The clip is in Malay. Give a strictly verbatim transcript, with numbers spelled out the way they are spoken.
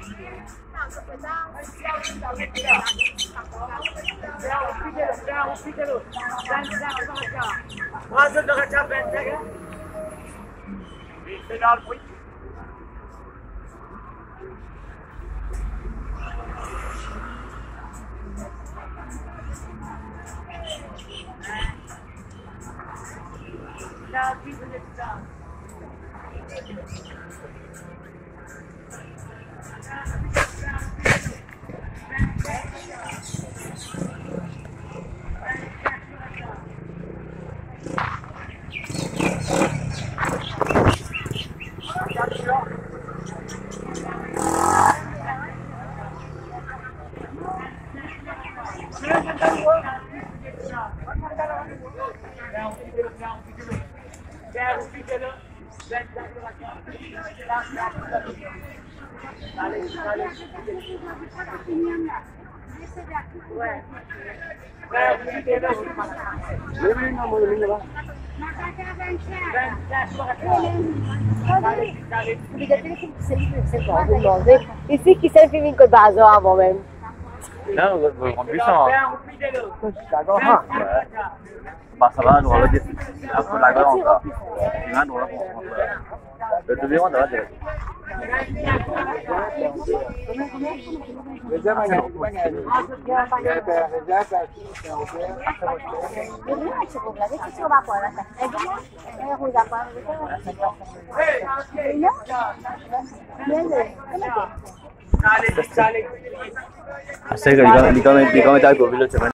Masuk dekat capek saja. Benar pun. Dah kita dah. Il fait qu'il s'est fait une code bazar moi-même. Non, vous rendez ça. D'accord, hein. Bah ça va, nous allons dire. Aku lagi orang. Dengan orang. Betul dia orang dah. Reza banyak, banyak. Reza, Reza, Saya kalau di komen di komen tahu bila cuman